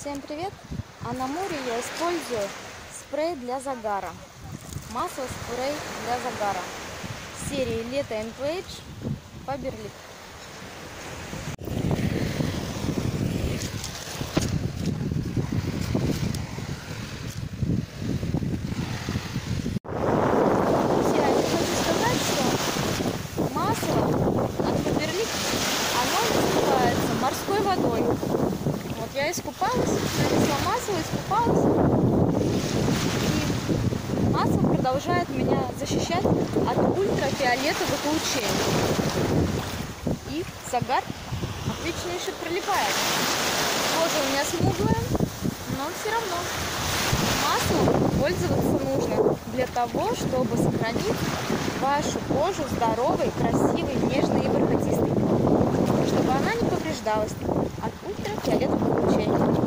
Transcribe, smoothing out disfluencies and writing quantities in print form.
Всем привет! А на море я использую спрей для загара. Масло спрей для загара серии Лето MPH Faberlic. Друзья, я хочу сказать, что масло от Faberlic, оно называется морской водой. Вот я искупалась, нанесла масло, искупалась. И масло продолжает меня защищать от ультрафиолетовых лучей. И загар отличнейше прилипает. Кожа у меня смуглая, но все равно маслом пользоваться нужно для того, чтобы сохранить вашу кожу здоровой, красивой, нежной и бархатистой, чтобы она не повреждалась от ультрафиолетовых лучей.